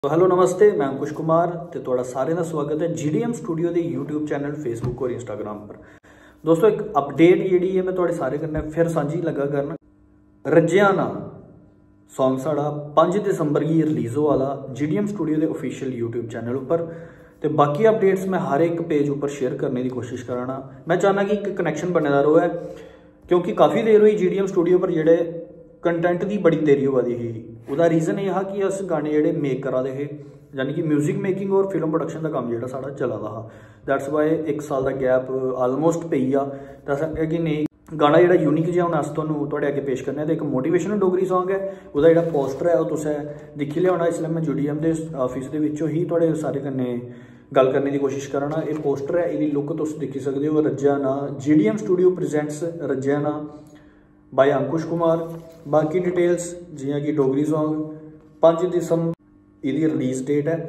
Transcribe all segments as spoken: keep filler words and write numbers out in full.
तो हेलो नमस्ते, मैं अंकुश कुमार ते तुहाडा सारें दा स्वागत है जी डी एम स्टूडियो के यूट्यूब चैनल फेसबुक और इंस्टाग्राम पर। दोस्तों एक अपडेट जी है मैं तुहाडे सारे कन्नै फिर सांझी लगा करन। रज्जिया ना सॉन्ग साढ़ा पाँच दिसंबर गी रिलीज़ होआ दा जी डी एम स्टूडियो के ऑफिशियल यूट्यूब चैनल पर। तो बाकी अपडेट्स मैं हर एक पेज उपर शेयर करने की कोशिश कराना। मैं चाहना कि एक कनैक्शन बने दा रहे, क्योंकि काफ़ी देर हुई जी डी एम स्टूडियो पर जेडे कंटेंट की बड़ी देरी होआ दी ही। उसका रीज़न यह हा कि अस गाने जेडे मेक करा दे हे, यानी कि म्यूजिक मेकिंग और फिल्म प्रोडक्शन का काम जेड़ा साढ़ा चला दा हा। दैट्स वाई एक साल का गैप आलमोस्ट पेई आ। तो अस आखेआ कि नहीं, गाना जेड़ा यूनिक जिहा हून अस तुहानूं तुहाडे अगे पेश करने। तो एक मोटिवेशनल डोगरी सॉन्ग है, उसका जेड़ा पोस्टर है वो तुसें दिक्खी लिया होना। इसलिए मैं जी डी एम के ऑफिस के विचों ही तुहाडे सारे कन्नै गल करने की कोशिश कराना। ये पोस्टर है, इसकी लुक तुम दिखी सकते हो। रज्जिया ना G D M studio presents रज्जिया ना बाय अंकुश कुमार। बाकी डिटेल्स जियां कि डोगरी सॉन्ग पाँच दिसंबर इसकी रिलीज़ डेट है।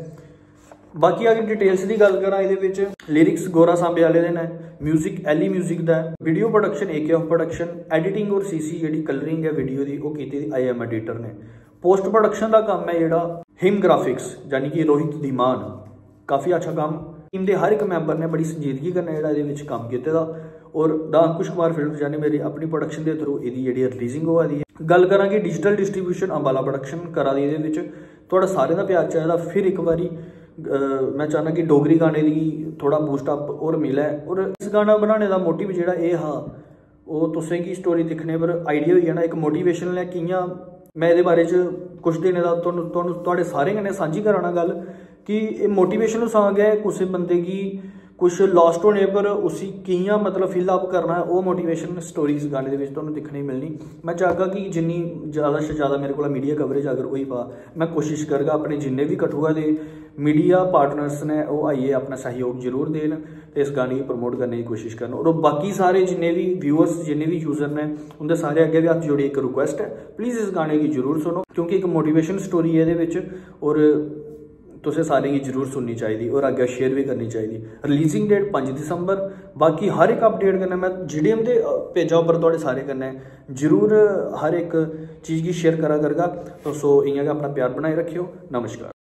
बाकी अगर डिटेल्स की गल करा, ये लिरिक्स गौरा सांबे वाले ने, म्यूजिक एली म्यूजिक का, video production A K of production, editing और सी सी जी कलरिंग है वीडियो की वो की आई एम एडिटर ने। पोस्ट प्रोडक्शन का काम है जोड़ा हिम ग्राफिक्स यानी कि रोहित धीमान, काफ़ी अच्छा काम। टीम के हर एक मैंबर ने बड़ी संजीदगी करने जोड़ा काम किया। और द अंकुश कुमार फिल्म यानी मेरी अपनी प्रोडक्शन के थ्रू यदी जी रिलीजिंग हुआ दी है। गल करा कि डिजिटल डिस्ट्रीब्यूशन अंबाला प्रोडक्शन करा दी ये थोड़ा सारे का प्यार चाहिए। फिर एक बारी मैं चाहना कि डोगरी गाने की थोड़ा बूस्टअप और मिले। और इस गाना बनाने का मोटिव जोड़ा ये हा, वो तुसें की स्टोरी दिखने पर आइडिया हुई है ना, एक मोटिवेशनल है। कियां मैं ये बारे कुछ दिन का तुहाडे सारे कन्नै सांझी कराना गल कि मोटिवेशनल सॉन्ग है। किसी बंदे की कुछ लॉस्ट होने पर उसी कियां मतलब फिलअप करना है, वो मोटिवेशन स्टोरीज गाने के तुहानूं दिखने मिलनी। मैं चाहगा कि जिन्नी ज़्यादा से ज़्यादा मेरे को मीडिया कवरेज अगर हुई पा, मैं कोशिश करगा अपने जिन्ने भी कठुआ के मीडिया पार्टनर्स ने वो आइए अपना सहयोग जरूर देन तो इस गाने की प्रमोट करने की कोशिश करना। और बाकी सारे जिन्ने भी व्यूअर्स जिन्ने भी यूजर ने उनके सारे अगे भी हाथ जोड़ी एक रिक्वेस्ट है, प्लीज़ इस गाने की जरूर सुनो, क्योंकि एक मोटिवेशन स्टोरी है ये और तुसें सारे की जरूर सुननी चाहिए और आगे शेयर भी करनी चाहिए। रिलीजिंग डेट पाँच दिसंबर। बाकी हर एक अपडेट करना मैं जी डी एम के पेजा पर थोड़े सारे कन्नै जरूर हर एक चीज़ की शेयर करा करगा। तो सो इ'यां गै अपना प्यार बनाए रखियो। नमस्कार।